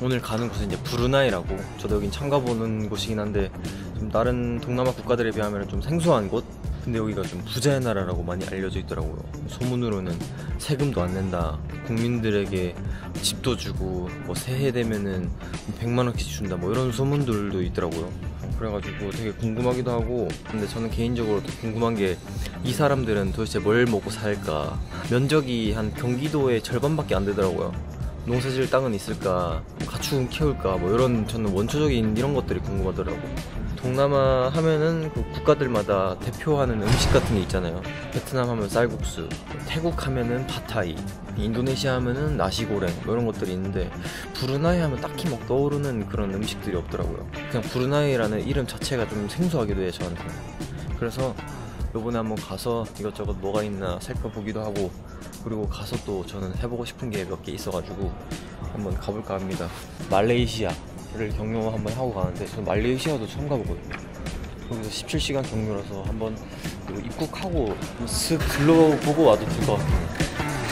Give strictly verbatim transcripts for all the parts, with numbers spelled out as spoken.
오늘 가는 곳은 이제 브루나이라고, 저도 여긴 처음 가보는 곳이긴 한데 좀 다른 동남아 국가들에 비하면 좀 생소한 곳? 근데 여기가 좀 부자의 나라라고 많이 알려져 있더라고요. 소문으로는 세금도 안 낸다, 국민들에게 집도 주고 뭐 새해 되면은 백만 원씩 준다, 뭐 이런 소문들도 있더라고요. 그래가지고 되게 궁금하기도 하고, 근데 저는 개인적으로 더 궁금한 게 이 사람들은 도대체 뭘 먹고 살까? 면적이 한 경기도의 절반밖에 안 되더라고요. 농사질 땅은 있을까? 가축은 키울까? 뭐 이런, 저는 원초적인 이런 것들이 궁금하더라고요. 동남아 하면은 그 국가들마다 대표하는 음식 같은 게 있잖아요. 베트남 하면 쌀국수, 태국 하면은 팟타이, 인도네시아 하면은 나시고랭, 뭐 이런 것들이 있는데 브루나이 하면 딱히 막 떠오르는 그런 음식들이 없더라고요. 그냥 브루나이라는 이름 자체가 좀 생소하기도 해요, 저한테. 그래서 요번에 한번 가서 이것저것 뭐가 있나 살펴보기도 하고, 그리고 가서 또 저는 해보고 싶은 게 몇 개 있어가지고 한번 가볼까 합니다. 말레이시아를 경유 한번 하고 가는데, 저는 말레이시아도 처음 가보거든요. 거기서 십칠 시간 경유라서 한번 입국하고 슥 둘러보고 와도 될 것 같아요.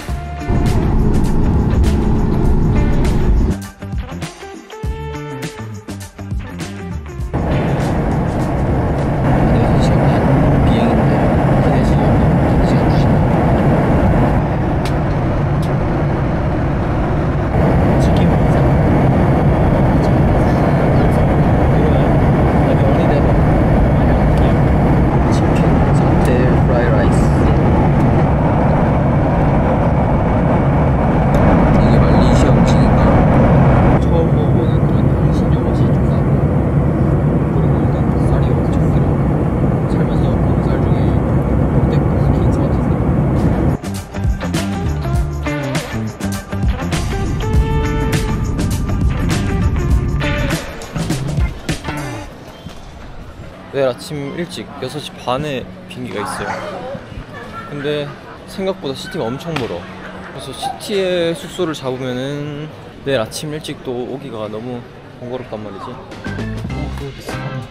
내일 아침 일찍 여섯 시 반에 비행기가 있어요. 근데 생각보다 시티가 엄청 멀어. 그래서 시티에 숙소를 잡으면은 내일 아침 일찍 또 오기가 너무 번거롭단 말이지. 어, 그거 비싸.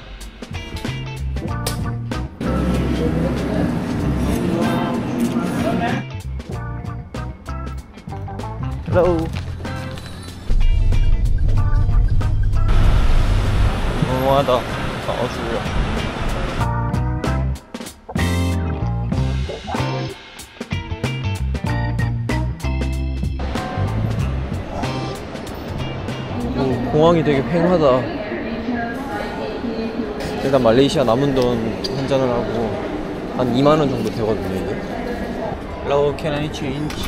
Hello. 너무하다. 어수야. 오, 공항이 되게 휑하다. 일단 말레이시아 남은 돈 환전을 하고 한 이만 원 정도 되거든요, 이게. Hello, can I change?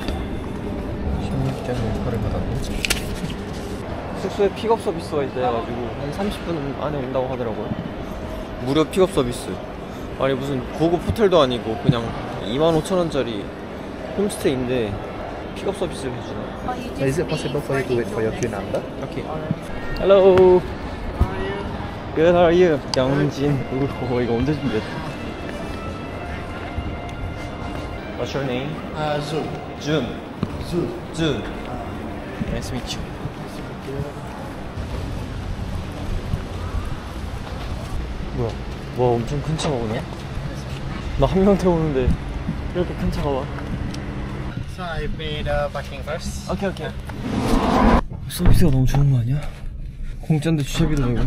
십육 점 팔을 받았네. 숙소에 픽업 서비스가 있다 해가지고 한 삼십 분 안에 온다고 하더라고요. 무료 픽업 서비스. 아니 무슨 고급 호텔도 아니고 그냥 이만 오천 원짜리 홈스테이인데 픽업 서비스를 해주네. Is it possible for you to wait for your queue number? Okay. Hello. Good, how are you? 양진. 오, 이거 언제 준비했어? What's your name? Uh, Zul. Jun. Zul. Jun. Nice to meet you. 뭐야? 와, 엄청 큰 차가 오네? 나 한 명 태우는데 이렇게 큰 차가 와. So I pay the parking first. 오케이, 오케이. 서비스가 너무 좋은 거 아니야? 공짜인데 주차비도 내고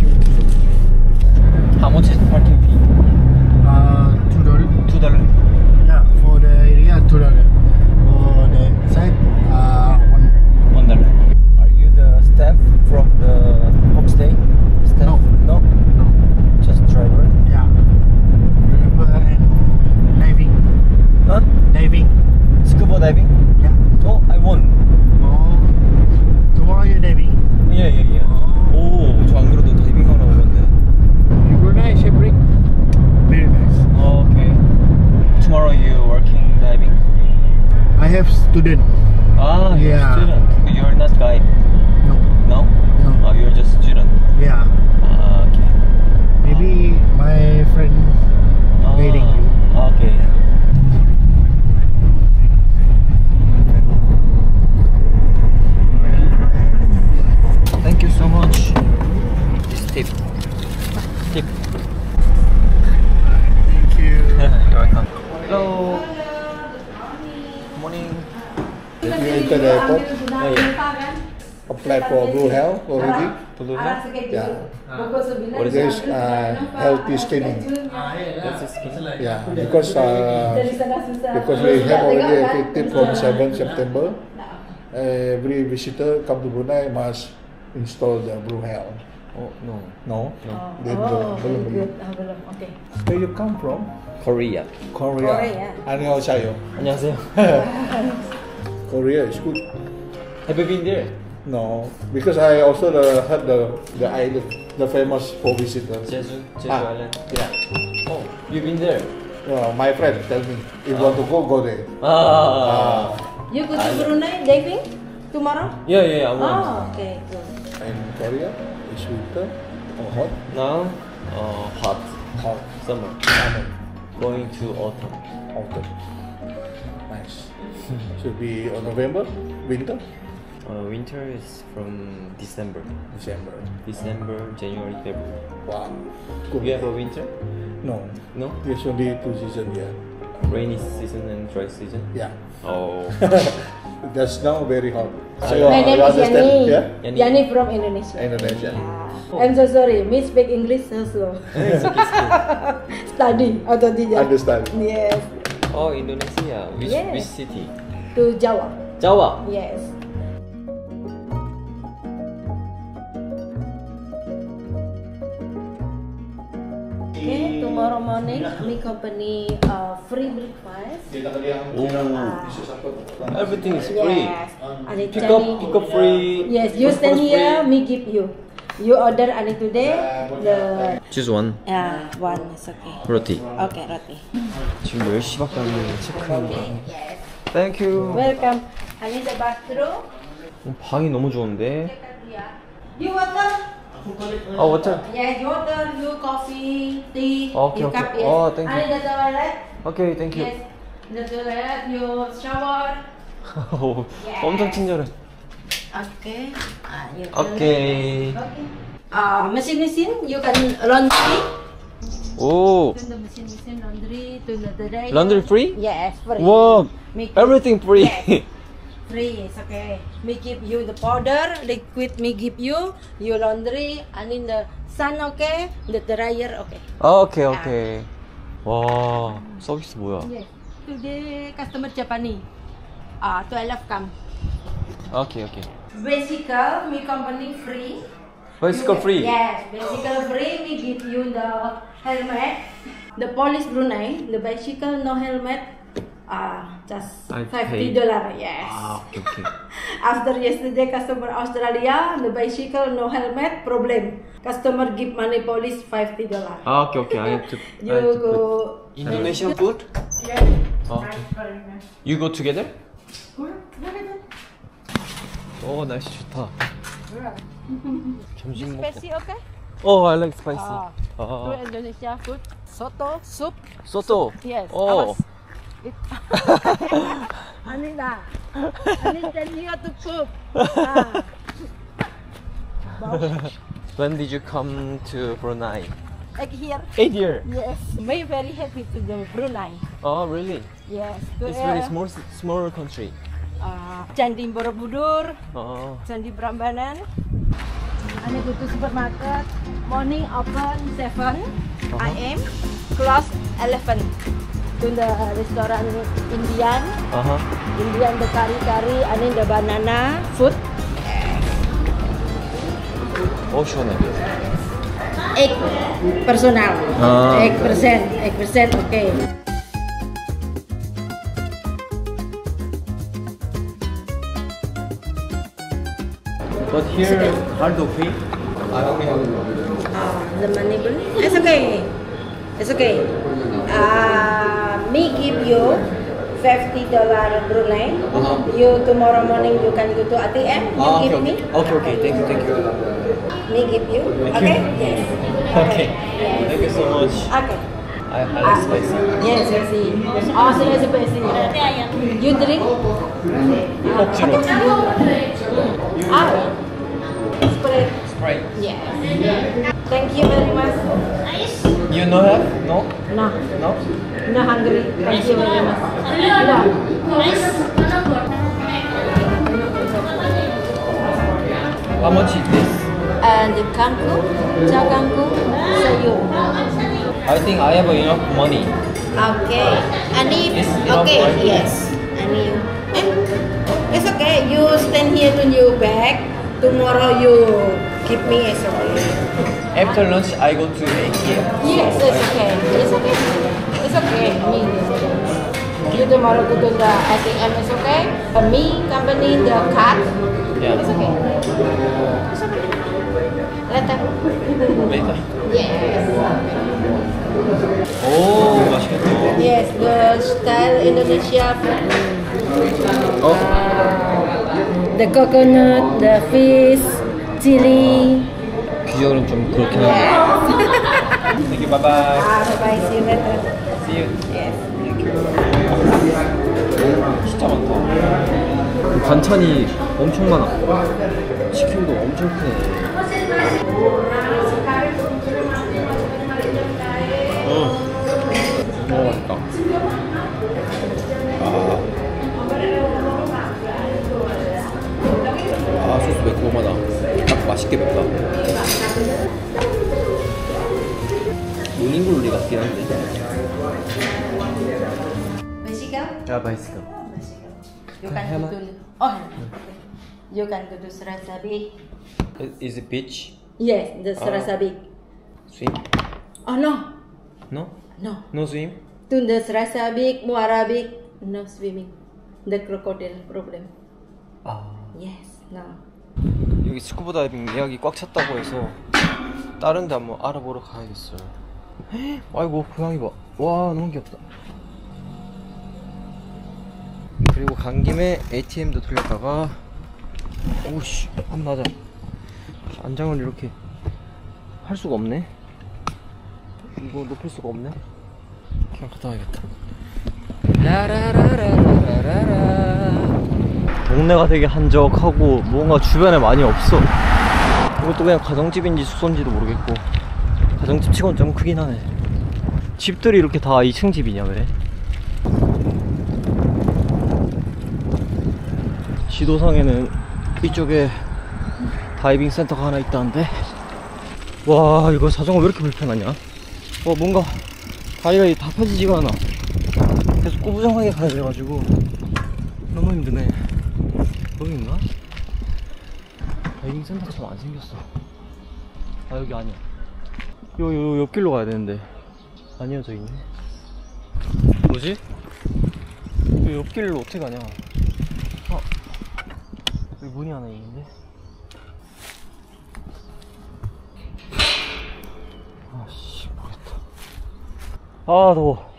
How much is the parking fee? Uh, two dollar. two dollars. Yeah, for the area two dollar. For the side, uh, one. one dollar. Are you the staff from the homestay? Staff? No. No? No. Just driver? Yeah. Driver and diving. Huh? Diving. Scuba diving? Yeah. Oh, I won. Oh, tomorrow you're diving. Yeah, yeah, yeah. 오, 저 안 그래도 다이빙 하러 오는데. You go nice, shipwreck. Very nice. Oh, okay. Tomorrow you working diving? I have student. Ah, you're Yeah. a student. You're not guide. No. No? No. Oh, you're just student. Yeah. Ah, okay. Maybe my friend Ah, guiding you. okay. Thank you so much. This tip. Tip. Thank you. You're welcome. Hello. Good morning. Did you enter the airport? Oh, yeah. applied for Blue Health already. Blue Health? Yeah. What is There's it? uh, healthy skinning. That's a skin. Yeah, because uh, because we have already effective from seventh September. Every visitor come to Brunei must install the Blue Health. Oh no. No, No. They Oh, belum, very belum, good. belum. Ah, belum. Okay. Where you come from? Korea. Korea. Korea. 안녕하세요. 안녕하세요. Korea is good. Have you been there? No, because I also the, heard the the island, the famous for visitors. Jeju, Jeju Ah. Island. Yeah. Oh, you been there? Uh, my friend tell me if you want to go, go there. Ah. Ah. You go to Brunei diving tomorrow? Yeah, yeah, I want. Oh, okay, good. In Korea, it's winter or hot? Now, uh, hot Hot. summer. Summer. Going to autumn. Autumn. Nice. Should be on November, winter, Uh, winter is from December. December. December, January, February. Wow. Good. You have a winter? No. No? There's only two seasons here. Rainy season and dry season? Yeah. Oh. That's now very hot. So My name you is understand? Yani. Yeah? Yani. Yani from Indonesia. Indonesia. Ah, I'm so sorry. Me speak English so slow. It's okay, it's okay. Study atau tidak? Understand. Yes. Oh, Indonesia. Which, Yeah. which city? To Jawa. Jawa. Yes. Okay, tomorrow morning, me company uh, free breakfast. Oh. Everything is free. Yes. Ada Pick up, Chinese- pick up free. Yes, you stand breakfast here, free. me give you. You order ani today, the Choose one. yeah one is okay. Roti. Okay, roti. 지금 열 시밖에 안 되는데 체크하는 거. Yes. Thank you. Welcome. Ani the bathroom. 어, 방이 너무 좋은데. You water? 아, water. Yes, you water, you coffee, tea, Okay, you okay. cup. Yes. Oh, thank you. Ani the toilet. Okay, thank you. Yes. The toilet, you shower. 오, 엄청 친절해. Okay. Ah, you 오케이. Okay. Ah, mesin-mesin you can laundry. 오, To the mesin-mesin laundry to the dryer. laundry free? Yes, free. 와, Make everything free. Yes. Free, it's okay. Me give you the powder, liquid me give you, you laundry, and in the sun, okay, the dryer, okay. 아, 오케이, 오케이. 와, 서비스 뭐야? Yes. Today customer Japanese. Ah, twelve come. 오케이, 오케이. Bicycle, me company free. Bicycle You- free? Yes, bicycle free. Me give you the helmet. The police Brunei, the bicycle no helmet. Ah, just I fifty pay. dollar. Yes. 아, 오케이, 오케이. After yesterday, customer Australia, the bicycle no helmet problem. Customer give money police fifty dollar. 아, 오케이, 오케이. I have to. I You have to go. put Indonesian food? Yeah. 아, 오케이. You go together? 오, 날씨 좋다. 점심 먹고. Spicy, okay? 어, I like spicy. Ah. To 아, Indonesia food, soto, soup. 소또. Yes. 어. Anita, Anita, tell you how to cook. Ah. When did you come to Brunei? Like here. Eight year. Yes. May very happy to the Brunei. Oh, really? Yes. To It's very uh, small, small country. Uh, Candi Borobudur, 어. Candi Prambanan. Ane go to supermarket. Morning open seven A M, close eleven. To the restaurant Indian, 아하. Indian the kari kari, ane the banana food. 어, 시원해. Egg personal. Ah. Egg percent, egg percent, okay. But here, hard free? I only have Ah, the money bill. It's okay. It's okay. Uh, me give you fifty dollar Brunei. Uh-huh. You tomorrow morning you can go to A T M. You Ah, give okay, me. okay. Okay, okay. Thank you, thank you. Me give you. Thank okay. you. Yes. Okay. Yes. Thank you so much. Okay. I, I like spicy. Yes, I see. Oh, so it's spicy. You drink? 억지로. Ah. Sprite. Sprite. Yes. Thank you very much. You know have? No? No. No? No hungry. Thank you very much. No. How much is this? And the kangkong, chao kangkong, sayur. I think I have enough money. Okay. Ani, Yes, enough, okay, right? yes. Ani, eh, it's okay. You stand here to your bag. Tomorrow you give me. It's okay. After lunch, I go to A T M. Yes, it's okay. It's okay. It's okay. Me. You tomorrow go to the A T M. It's okay. Uh, me, company, the card. Yeah. It's okay. It's okay. Later. Later. Yes. 오, 맛있겠다. Yes, the style Indonesia food. 어? The coconut, the fish, chili. 비주얼은 좀 그렇긴 한데. Thank you, bye bye. Ah, bye bye. See you later. See you. Yes. 진짜 많다. 반찬이 엄청 많아. 치킨도 엄청 크네. 음. 너무 맛있다. 아. 아, 소스 매콤하다. 딱 맛있게 맵다. 모닝글로리 같긴 한데. Bicycle? 야, 바이스클. You can go to oh, you can go to Serasabik. Is it beach? Yes, the Serasabik. Swim? Oh no, No? no. No swim? To the Serasabik, Muarabik, no swimming. The crocodile problem. 아. Yes, no. 여기 스쿠버 다이빙 예약이 꽉 찼다고 해서 다른 데 한번 알아보러 가야겠어요. 헉, 아이고 고양이 봐. 와 너무 귀엽다. 그리고 간 김에 에이티엠도 돌렸다가 오씨 한 맞아. 안장을 이렇게 할 수가 없네. 이거 높일 수가 없네. 그냥 갔다 와야겠다. 라라라라라라라. 동네가 되게 한적하고 뭔가 주변에 많이 없어. 이것도 그냥 가정집인지 숙소인지도 모르겠고 가정집 치고는 좀 크긴 하네. 집들이 이렇게 다 이 층 집이냐 왜? 지도상에는 이쪽에 다이빙 센터가 하나 있다는데 와 이거 자전거 왜 이렇게 불편하냐? 어 뭔가 다리가 다 펴지지가 않아. 계속 꾸부정하게 가야 돼가지고 너무 힘드네. 여기인가? 다이빙 센터가 잘 안 생겼어. 아 여기 아니야. 요, 요 옆길로 가야 되는데 아니어져 있네. 뭐지? 요 옆길로 어떻게 가냐? 아 여기 문이 하나 있는데. 아씨 모르겠다. 아 더워.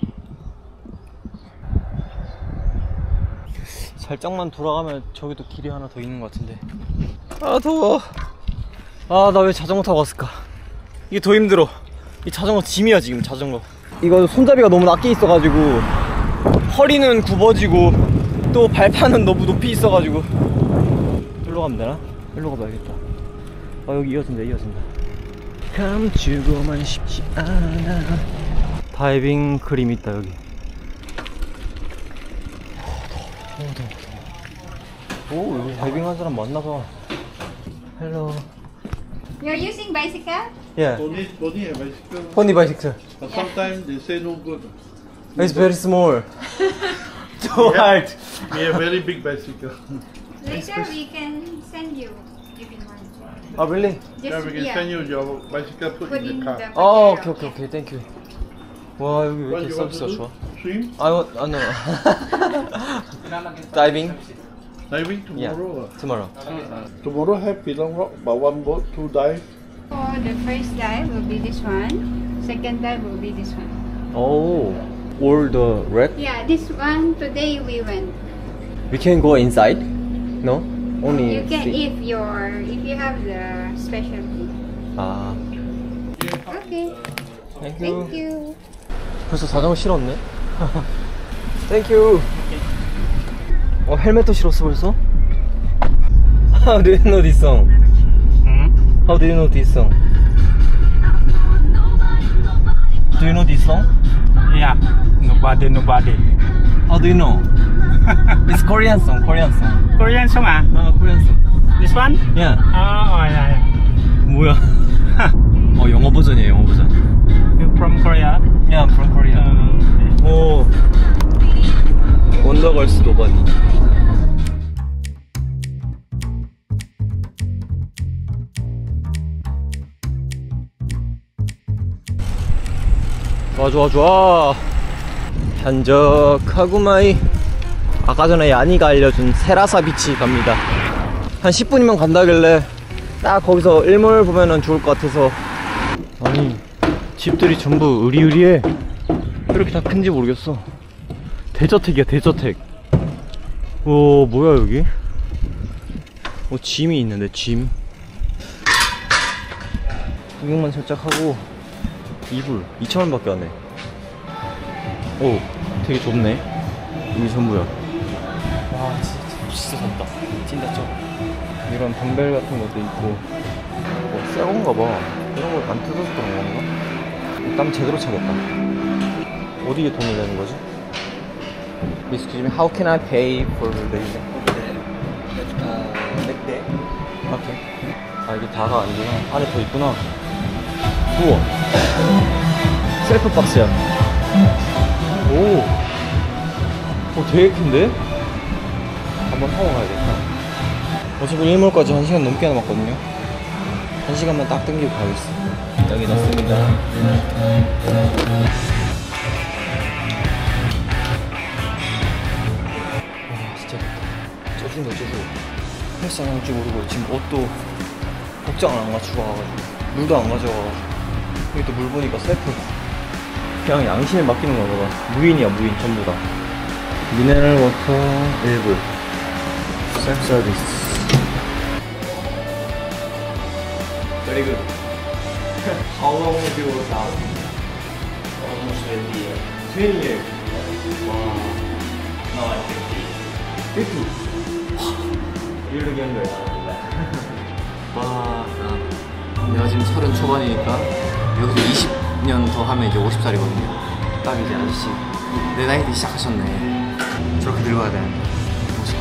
살짝만 돌아가면 저기도 길이 하나 더 있는 것 같은데. 아 더워. 아 나 왜 자전거 타고 왔을까? 이게 더 힘들어. 이 자전거 짐이야 지금 자전거. 이거 손잡이가 너무 낮게 있어가지고 허리는 굽어지고 또 발판은 너무 높이 있어가지고. 일로 가면 되나? 일로 가봐야겠다. 아 여기 이어진다 이어진다. 감추고만 싶지 않아. 다이빙 그림 있다 여기. 더워 더워 더워. 오 여기 다이빙 한 사람 많나봐. 헬로. You're using bicycle? Yeah. Pony, pony a bicycle. Pony bicycle. But sometimes they say no good. It's very small. Too hard. We have very big bicycle. Later we can send you if you want. Oh really? Just Yeah, we can yeah, send you your bicycle put, put in in the the car. Oh potato. okay okay okay thank you. 와 여기 왜 What 이렇게 you want to 서비스가 do? 좋아? Swim? I want I know. Diving? Diving Yeah. tomorrow. Tomorrow. Uh, tomorrow have Pilong Rock, but one boat, two dive. For the first dive will be this one. Second dive will be this one. Oh, all the wreck? Yeah, this one today we went. We can go inside? No? Only You can see. if you're if you have the specialty. 아, Okay. thank you. Thank you. 벌써 자전거 실었네? Thank you. 어, 헬멧도 실었어 벌써? How do you know this song? How do you know this song? Do you know this song? Yeah, nobody, nobody. How do you know? It's Korean song, Korean song. Korean song ah? 아, Korean song. This one? 야, Oh, oh yeah, yeah. 뭐야? 어, 영어 버전이에요, 영어 버전. You from Korea? Yeah, I'm from Korea. Uh, 오, 원더걸스 노바디. 좋아 좋아 좋아. 한적하구마이. 아까 전에 야니가 알려준 세라사 비치 갑니다. 한 십 분이면 간다길래 딱 거기서 일몰 보면은 좋을 것 같아서. 아니, 집들이 전부 으리으리해. 왜 이렇게 다 큰지 모르겠어. 대저택이야, 대저택. 오, 뭐야 여기? 어, 짐이 있는데, 짐. 구경만 살짝 하고 이불 이천 원 밖에 안 해. 오, 되게 좁네. 이게 전부야. 와, 진짜 진짜 좁다. 진짜 좁. 이런 덤벨 같은 것도 있고. 뭐, 새 건가 봐. 이런 걸 안 뜯어서 그런 건가? 땀 제대로 차겠다. 어디에 돈을 내는 거지? Excuse me, how can I pay for the evening? 넥대. 오케이. 아, 이게 다가 아니구나. 안에 더 있구나. 우와. 셀프 박스야. 오. 어, 되게 큰데? 한번 타고 가야겠다. 어차피 일몰까지 한 시간 넘게 남았거든요. 한 시간만 딱 당기고 가겠어. 여기 넣습니다. 와, 진짜 쪄준다, 쪄줘. 헬스 안 할 줄 모르고 지금 옷도 복장을 안 맞추고 와가지고 물도 안 가져와가지고. 여기 또 물 보니까 셀프. 그냥 양심에 맡기는 건가 봐. 무인이야, 무인 전부 다. 미네랄 워터 일부 셀프 서비스. Very good. How long have you worked out? Almost twenty years. twenty years? Wow. No, I'm fifty. fifty? You look younger. 와, 내가 지금 서른 초반이니까 여기서 이십 년 더 하면 이제 오십 살이거든요. 딱 이제 아저씨 내 나이 때 시작하셨네. 저렇게 늙어야 되는데 멋있게.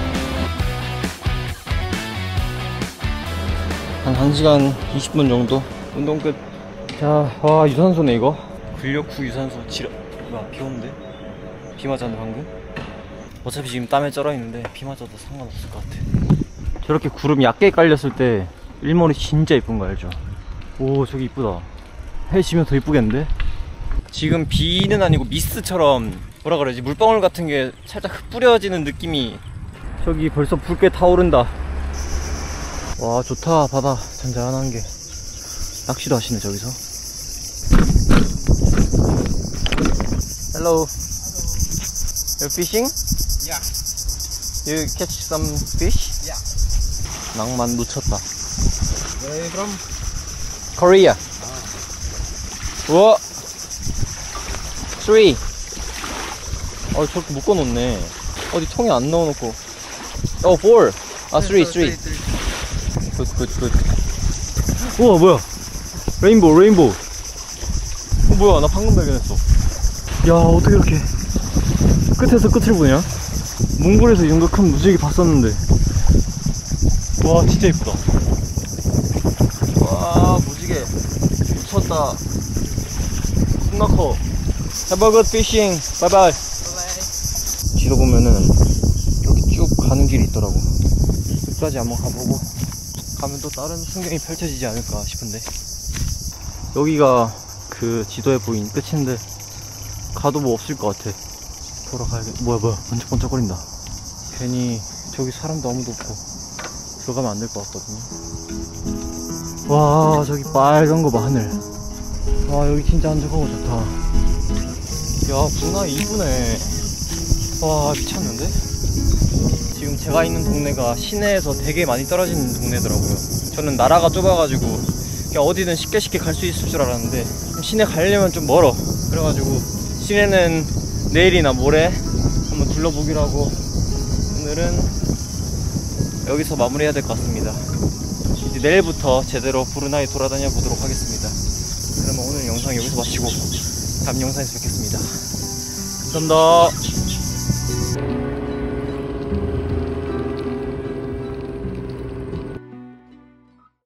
한 한 시간 이십 분 정도 운동 끝. 자, 와, 유산소네 이거. 근력 후 유산소. 지려. 뭐야, 비 오는데? 비 맞았는데 방금? 어차피 지금 땀에 쩔어 있는데 비 맞아도 상관없을 것 같아. 저렇게 구름 얕게 깔렸을 때 일몰이 진짜 이쁜 거 알죠? 오, 저기 이쁘다. 해 지면 더 이쁘겠는데? 지금 비는 아니고 미스트처럼 뭐라 그러지, 물방울 같은 게 살짝 흩뿌려지는 느낌이. 저기 벌써 붉게 타오른다. 와, 좋다. 바다 잔잔한 게. 낚시도 하시네 저기서. Hello. You're fishing? Yeah. You catch some fish? Yeah. 낭만 놓쳤다. Where are you from? Korea. 우와. Three. 어, 저렇게 묶어놓네. 어디 통에 안 넣어놓고. 어, four. 아, three, three. 굿, 굿, 굿. 우와, 뭐야. 레인보우, 레인보우. 어, 뭐야. 나 방금 발견했어. 야, 어떻게 이렇게 끝에서 끝을 보냐? 몽골에서 이 정도 큰 무지개 봤었는데. 와, 진짜 이쁘다. 와, 무지개 미쳤다. 겁나 커. Have a good fishing. Bye bye. 뒤로 보면은 이렇게 쭉 가는 길이 있더라고. 끝까지 한번 가보고 가면 또 다른 풍경이 펼쳐지지 않을까 싶은데. 여기가 그 지도에 보인 끝인데 가도 뭐 없을 것 같아. 돌아가야겠. 뭐야 뭐야, 번쩍번쩍거린다. 괜히 저기 사람도 아무도 없고 들어가면 안 될 것 같거든요. 와, 저기 빨간 거 봐, 하늘. 와, 여기 진짜 한적하고 좋다. 야, 분화 이쁘네. 와, 미쳤는데? 지금 제가 있는 동네가 시내에서 되게 많이 떨어진 동네더라고요. 저는 나라가 좁아가지고 그냥 어디든 쉽게 쉽게 갈 수 있을 줄 알았는데 시내 가려면 좀 멀어. 그래가지고 시내는 내일이나 모레 한번 둘러보기로 하고 오늘은 여기서 마무리해야 될 것 같습니다. 이제 내일부터 제대로 브루나이 돌아다녀 보도록 하겠습니다. 그러면 오늘 영상 여기서 마치고 다음 영상에서 뵙겠습니다. 감사합니다.